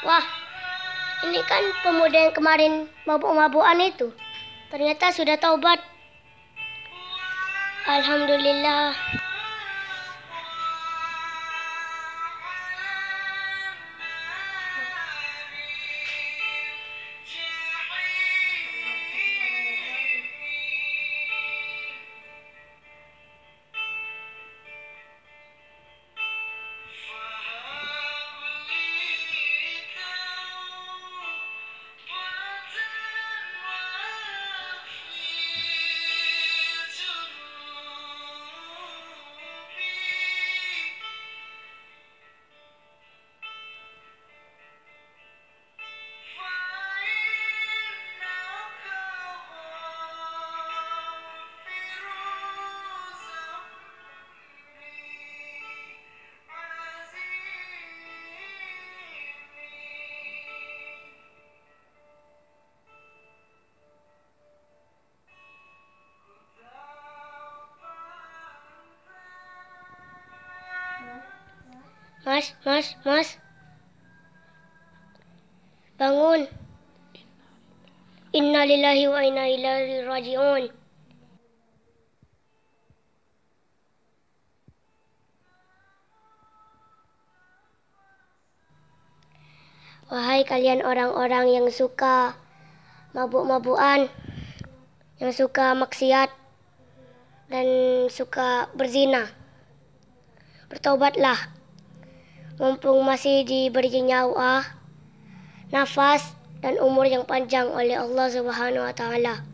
Wah, ini kan pemuda yang kemarin mabuk-mabukan itu. Ternyata sudah taubat. Alhamdulillah. Mas, bangun. Inna lillahi wa inna ilaihi raji'un. Wahai kalian orang-orang yang suka mabuk-mabukan, yang suka maksiat dan suka berzina, bertobatlah. Mumpung masih diberi nyawa, nafas, dan umur yang panjang oleh Allah Subhanahu wa Ta'ala.